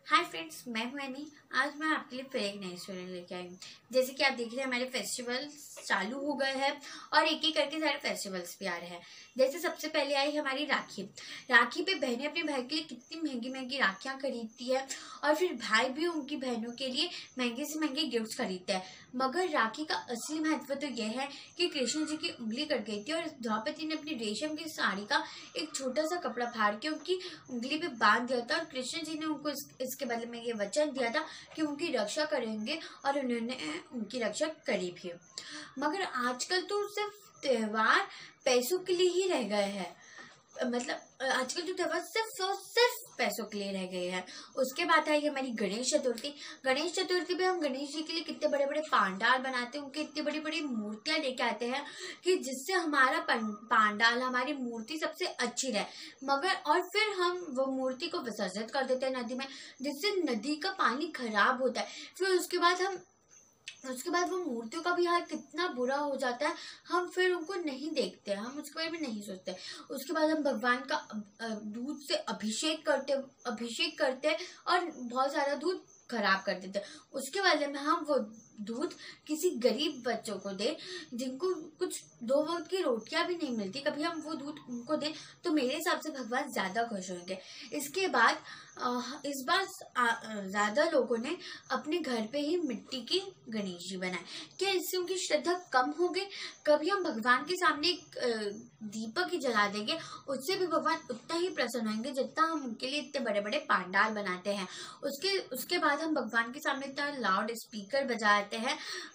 Hi friends, मैं हूं any. आज मैं आपके लिए फिर एक नई स्टोरी लेके आई हूँ। जैसे कि आप देख रहे हैं, हमारे फेस्टिवल्स चालू हो गए हैं और एक एक करके सारे फेस्टिवल्स भी आ रहे हैं। जैसे सबसे पहले आई हमारी राखी। राखी पे बहनें अपने भाई के लिए कितनी महंगी महंगी राखियां खरीदती है और फिर भाई भी उनकी बहनों के लिए महंगे से महंगे गिफ्ट्स खरीदते हैं। मगर राखी का असली महत्व तो यह है कि कृष्ण जी की उंगली कट गई थी और द्रौपदी ने अपनी रेशम की साड़ी का एक छोटा सा कपड़ा फाड़ के उनकी उंगली पे बांध दिया था और कृष्ण जी ने उनको इसके बदले में ये वचन दिया था कि उनकी रक्षा करेंगे और उन्होंने उनकी रक्षा करी भी। मगर आजकल तो सिर्फ त्योहार पैसों के लिए ही रह गए हैं। मतलब आजकल जो त्योहार सिर्फ पैसों के लिए रह गए हैं। उसके बाद आई हमारी गणेश चतुर्थी। गणेश चतुर्थी पे हम गणेश जी के लिए कितने बड़े बड़े पांडाल बनाते हैं, उनके इतनी बड़ी बड़ी मूर्तियां लेके आते हैं कि जिससे हमारा पांडाल, हमारी मूर्ति सबसे अच्छी रहे। मगर और फिर हम वो मूर्ति को विसर्जित कर देते हैं नदी में, जिससे नदी का पानी खराब होता है। फिर उसके बाद वो मूर्तियों का भी हाल कितना बुरा हो जाता है। हम फिर उनको नहीं देखते, हम उसके बारे में नहीं सोचते। उसके बाद हम भगवान का दूध से अभिषेक करते और बहुत सारा दूध खराब कर देते। उसके बदले में हम वो दूध किसी गरीब बच्चों को दे जिनको कुछ 2 वक्त की रोटियां भी नहीं मिलती, कभी हम वो दूध उनको दें तो मेरे हिसाब से भगवान ज्यादा खुश होंगे। इसके बाद इस बार ज्यादा लोगों ने अपने घर पे ही मिट्टी की गणेश जी बनाए। क्या इससे उनकी श्रद्धा कम हो गई? कभी हम भगवान के सामने एक दीपक ही जला देंगे, उससे भी भगवान उतना ही प्रसन्न होंगे जितना हम उनके लिए इतने बड़े बड़े पांडाल बनाते हैं। उसके बाद हम भगवान के सामने इतना लाउड स्पीकर बजाते हैं,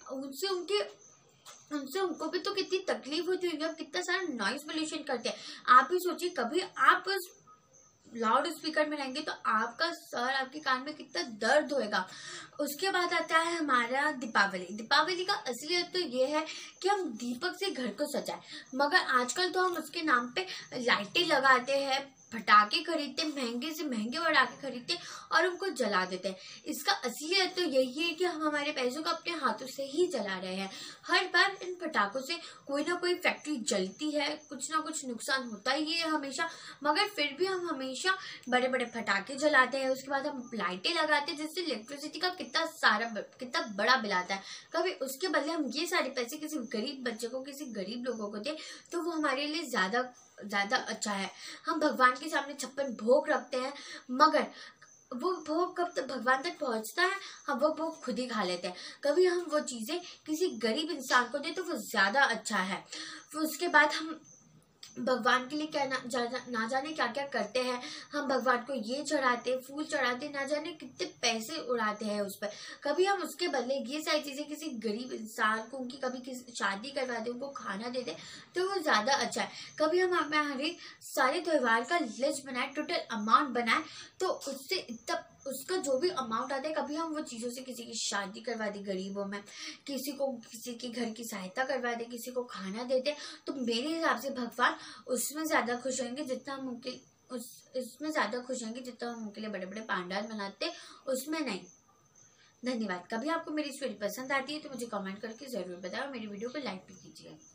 उनसे उनको भी तो कितनी तकलीफ होती होगी। अब कितना सारा नॉइज पोल्यूशन करते हैं। आप ही सोचिए, कभी आप उस लाउड स्पीकर में रहेंगे तो आपका सर, आपके कान में कितना दर्द होएगा। उसके बाद आता है हमारा दीपावली। दीपावली का असलियत तो ये है कि हम दीपक से घर को सजाएं। मगर आजकल तो हम उसके नाम पे लाइटें लगाते हैं, पटाखे खरीदते, महंगे से महंगे पटाखे खरीदते और उनको जला देते हैं। इसका असलियत तो यही है कि हम हमारे पैसों को अपने हाथों से ही जला रहे हैं। हर बार इन पटाखों से कोई ना कोई फैक्ट्री जलती है, कुछ ना कुछ नुकसान होता ही है हमेशा। मगर फिर भी हम हमेशा बड़े बड़े पटाखे जलाते हैं। उसके बाद हम लाइटें लगाते हैं, जिससे इलेक्ट्रिसिटी का कितना बड़ा बिल आता है। कभी उसके बदले हम ये सारे पैसे किसी गरीब बच्चे को, किसी गरीब लोगों को दे तो वो हमारे लिए ज्यादा अच्छा है। हम भगवान के सामने 56 भोग रखते हैं, मगर वो भोग कब तक भगवान तक पहुंचता है? हम वो भोग खुद ही खा लेते हैं। कभी हम वो चीजें किसी गरीब इंसान को दे तो वो ज्यादा अच्छा है। फिर उसके बाद हम भगवान के लिए क्या ना जाने क्या क्या करते हैं। हम भगवान को ये चढ़ाते, फूल चढ़ाते, ना जाने कितने पैसे उड़ाते हैं उस पर। कभी हम उसके बदले ये सारी चीजें किसी गरीब इंसान को, उनकी कभी किसी शादी करवा दे, उनको खाना दे दे तो वो ज्यादा अच्छा है। कभी हम हमारे सारे त्योहार का लिस्ट बनाए, टोटल अमाउंट बनाए, तो उसका जो भी अमाउंट आता है, कभी हम वो चीजों से किसी की शादी करवा दे गरीबों में, किसी के घर की सहायता करवा दे, किसी को खाना देते, तो मेरे हिसाब से भगवान उसमें ज्यादा खुश होंगे जितना हम उनके लिए बड़े बड़े पांडाल बनाते, उसमें नहीं। धन्यवाद। कभी आपको मेरी स्टोरी पसंद आती है तो मुझे कमेंट करके जरूर बताओ, मेरी वीडियो को लाइक भी कीजिए।